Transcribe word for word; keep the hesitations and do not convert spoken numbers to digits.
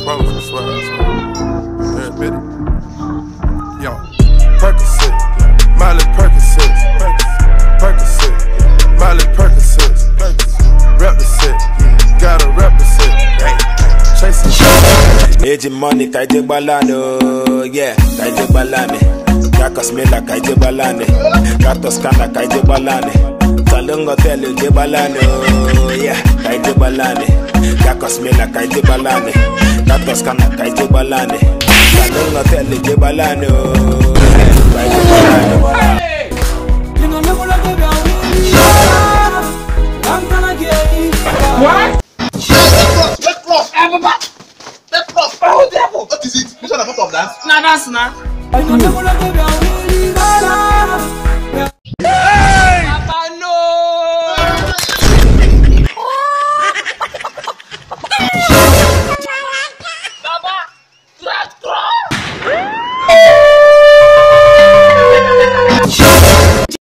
bro, I swear, I swear. Yeah, admit it. Yo, Percocet, Miley Percocet, Percocet, Miley Percocet, represent, gotta represent, chasing shit. Aging money, kaije balano, yeah, kaije balane. Yakos mela kaije balane, Gatos kana kaije balane. Talungo telu je balano, yeah, kaije balane. Yakos mela kaije balane, Gatos kana kaije balane. Talungo telu je balano, kaije balano. What? Let's cross, everybody. Let's cross. Oh, devil. What is it? This one a part of dance? Nah, dance, nah.